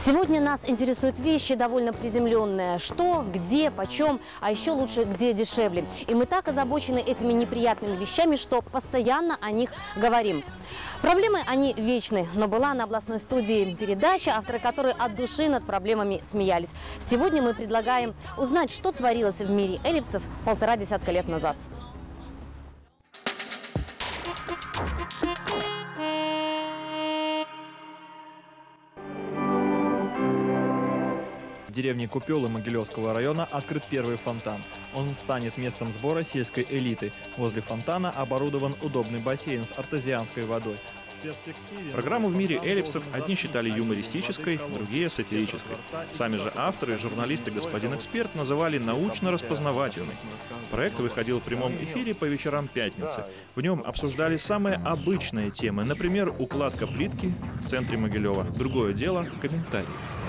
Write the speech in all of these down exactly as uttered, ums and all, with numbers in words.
Сегодня нас интересуют вещи довольно приземленные. Что, где, почем, а еще лучше, где дешевле. И мы так озабочены этими неприятными вещами, что постоянно о них говорим. Проблемы, они вечны, но была на областной студии передача, авторы которой от души над проблемами смеялись. Сегодня мы предлагаем узнать, что творилось в мире эллипсов полтора десятка лет назад. В деревне Купелы Могилевского района открыт первый фонтан. Он станет местом сбора сельской элиты. Возле фонтана оборудован удобный бассейн с артезианской водой. Программу в мире эллипсов одни считали юмористической, другие — сатирической. Сами же авторы, журналисты «Господин Эксперт» называли научно-распознавательной. Проект выходил в прямом эфире по вечерам пятницы. В нем обсуждали самые обычные темы, например, укладка плитки в центре Могилева. Другое дело — комментарии.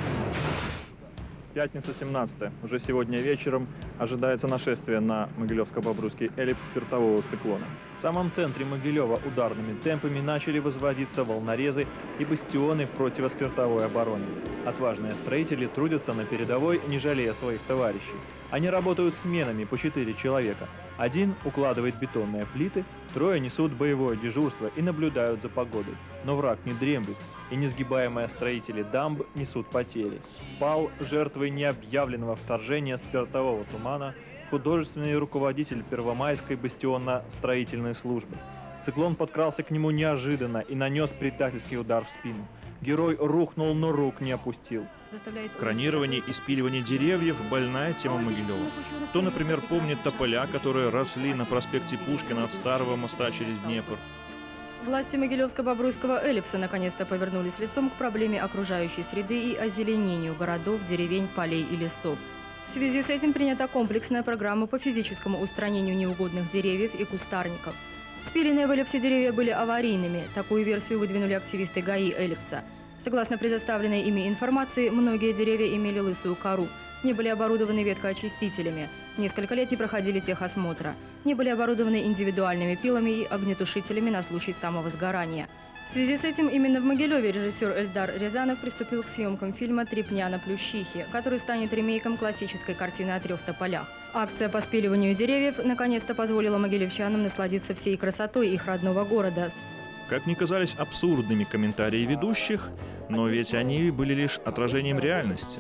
Пятница, семнадцатое. Уже сегодня вечером ожидается нашествие на Могилевско-Бобруйский эллипс спиртового циклона. В самом центре Могилева ударными темпами начали возводиться волнорезы и бастионы противоспиртовой обороны. Отважные строители трудятся на передовой, не жалея своих товарищей. Они работают сменами по четыре человека. Один укладывает бетонные плиты, трое несут боевое дежурство и наблюдают за погодой. Но враг не дремлет, и несгибаемые строители дамб несут потери. Пал жертвой необъявленного вторжения спиртового тумана художественный руководитель Первомайской бастионно-строительной службы. Циклон подкрался к нему неожиданно и нанес предательский удар в спину. Герой рухнул, но рук не опустил. Кронирование и спиливание деревьев – больная тема Могилева. Кто, например, помнит тополя, которые росли на проспекте Пушкина от старого моста через Днепр? Власти Могилевско-Бобруйского эллипса наконец-то повернулись лицом к проблеме окружающей среды и озеленению городов, деревень, полей и лесов. В связи с этим принята комплексная программа по физическому устранению неугодных деревьев и кустарников. Спиленные в эллипсе деревья были аварийными. Такую версию выдвинули активисты ГАИ эллипса. Согласно предоставленной ими информации, многие деревья имели лысую кору, не были оборудованы веткоочистителями, несколько лет не проходили техосмотра, не были оборудованы индивидуальными пилами и огнетушителями на случай самовозгорания. В связи с этим именно в Могилеве режиссер Эльдар Рязанов приступил к съемкам фильма «Трепня на Плющихе», который станет ремейком классической картины о трех тополях. Акция по спиливанию деревьев наконец-то позволила могилевчанам насладиться всей красотой их родного города. Как ни казались абсурдными комментарии ведущих, но ведь они были лишь отражением реальности.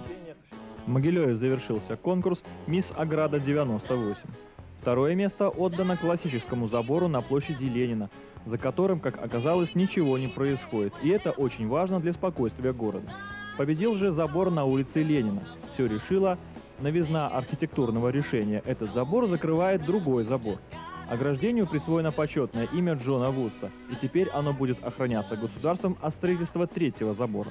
В Могилеве завершился конкурс «Мисс Ограда девяносто восемь». Второе место отдано классическому забору на площади Ленина, за которым, как оказалось, ничего не происходит, и это очень важно для спокойствия города. Победил же забор на улице Ленина. Все решила новизна архитектурного решения. Этот забор закрывает другой забор. Ограждению присвоено почетное имя Джона Вудса, и теперь оно будет охраняться государством от строительства третьего забора.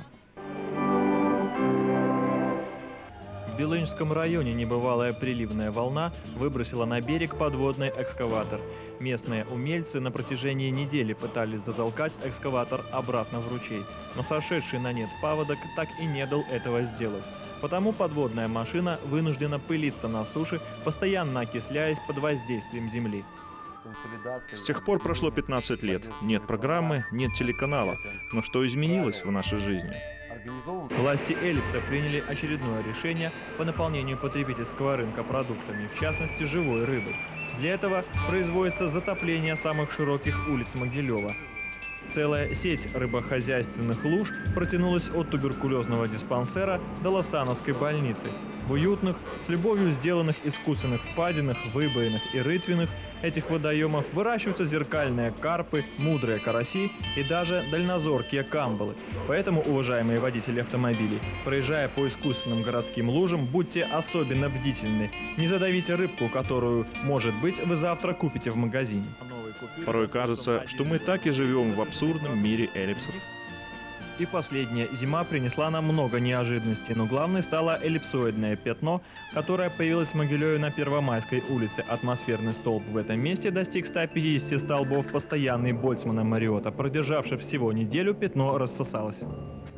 В Белынжском районе небывалая приливная волна выбросила на берег подводный экскаватор. Местные умельцы на протяжении недели пытались затолкать экскаватор обратно в ручей, но сошедший на нет паводок так и не дал этого сделать. Потому подводная машина вынуждена пылиться на суше, постоянно окисляясь под воздействием земли. С тех пор прошло пятнадцать лет. Нет программы, нет телеканала. Но что изменилось в нашей жизни? Власти эллипса приняли очередное решение по наполнению потребительского рынка продуктами, в частности живой рыбой. Для этого производится затопление самых широких улиц Могилева. Целая сеть рыбохозяйственных луж протянулась от туберкулезного диспансера до Лавсановской больницы. В уютных, с любовью сделанных искусственных впадинах, выбоинах и рытвинах этих водоемов выращиваются зеркальные карпы, мудрые караси и даже дальнозоркие камбалы. Поэтому, уважаемые водители автомобилей, проезжая по искусственным городским лужам, будьте особенно бдительны. Не задавите рыбку, которую, может быть, вы завтра купите в магазине. Порой кажется, что мы так и живем в абсурдном мире эллипсов. И последняя зима принесла нам много неожиданностей, но главной стало эллипсоидное пятно, которое появилось в Могилеве на Первомайской улице. Атмосферный столб в этом месте достиг ста пятидесяти столбов. Постоянный больцмана Мариота, продержавший всего неделю, пятно рассосалось.